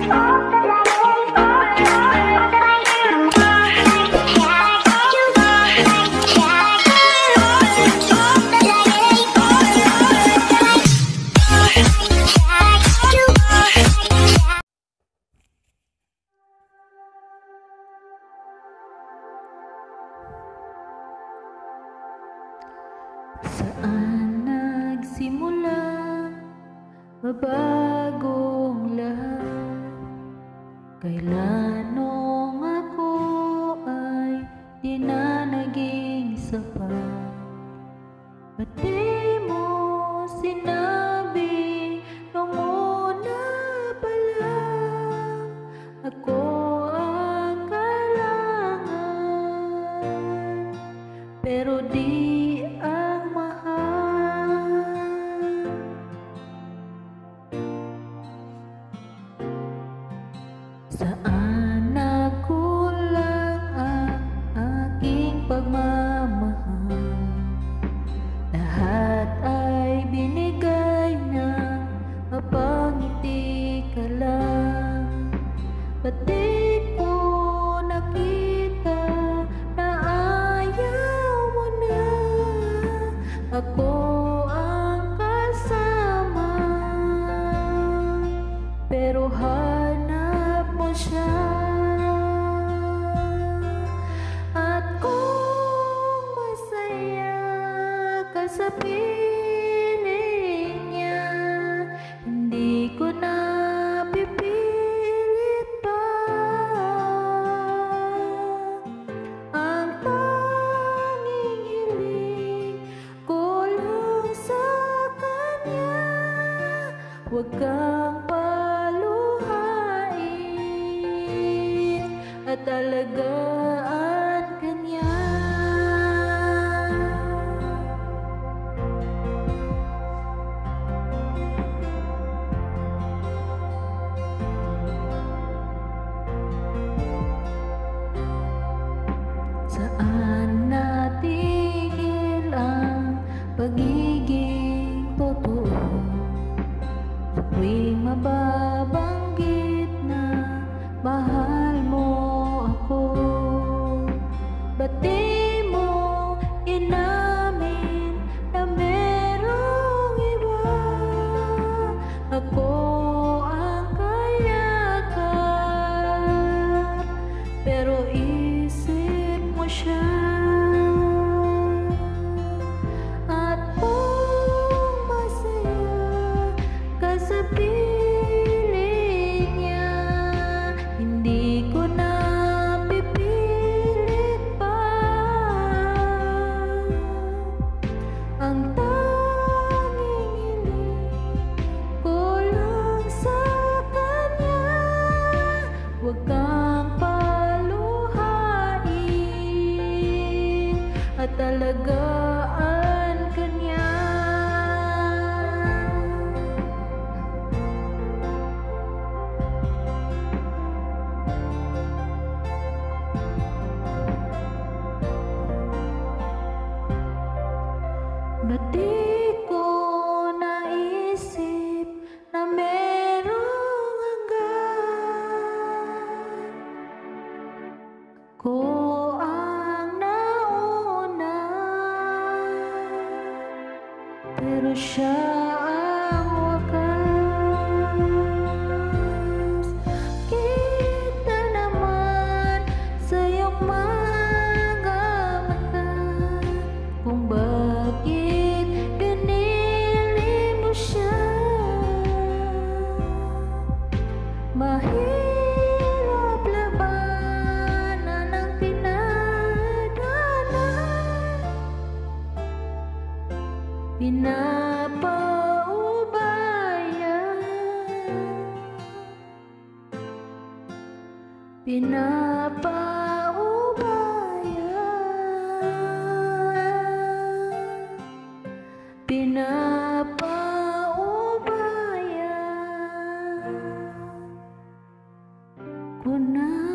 Saan nagsimula mabagong lahat? Kailan nung ako ay di na naging sapat? Ba't di mo sinabi nung una pa lang ako ang kailangan, pero di saan nagkulang ang aking pagmamahal? Lahat ay binigay na mapangiti ka lang. Ba't di ko nakita na ayaw mo na ako ang kasama? Pero siya, at kung masaya ka sa piling niya, hindi ko na pipilit pa. Ang tanging hiling ko lang sa kanya, huwag kang at alagaan ka niya. Saan natigil ang pagiging totoo? Sa tuwing mababanggit na mahal mo ako, ba't di mo inamin na merong iba? Ako ang kayakap, pero isip mo siya. At kung masaya ka sa piling niya, hindi ko na pipilit pa. Ang tanging hiling ko lang sa kanya, huwag kang paluhain at alagaan ka niya. Ba't di ko naisip na merong hanggan? Ako ang nauna, pero siya ang wakas. Kita naman sa iyong mga mata kung bakit pinili mo siya. Mahirap labanan ang pinagdaanan, pinapaubayan, pinapaubayan ko na.